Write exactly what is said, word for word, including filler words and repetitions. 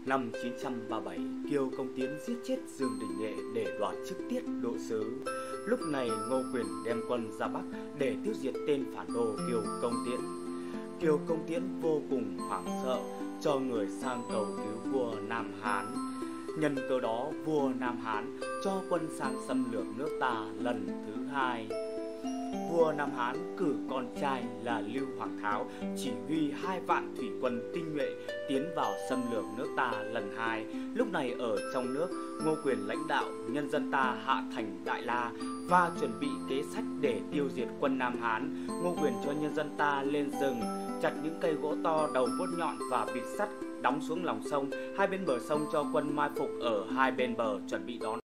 Năm chín trăm ba mươi bảy, Kiều Công Tiến giết chết Dương Đình Nghệ để đoạt chức tiết độ sứ. Lúc này Ngô Quyền đem quân ra Bắc để tiêu diệt tên phản đồ Kiều Công Tiến. Kiều Công Tiến vô cùng hoảng sợ, cho người sang cầu cứu vua Nam Hán. Nhân cơ đó, vua Nam Hán cho quân sang xâm lược nước ta lần thứ hai. Vua Nam Hán cử con trai là Lưu Hoàng Tháo chỉ huy hai vạn thủy quân tinh nhuệ tiến vào xâm lược nước ta lần hai. Lúc này ở trong nước, Ngô Quyền lãnh đạo nhân dân ta hạ thành Đại La và chuẩn bị kế sách để tiêu diệt quân Nam Hán. Ngô Quyền cho nhân dân ta lên rừng, chặt những cây gỗ to đầu vuốt nhọn và bịt sắt đóng xuống lòng sông. Hai bên bờ sông cho quân mai phục ở hai bên bờ chuẩn bị đón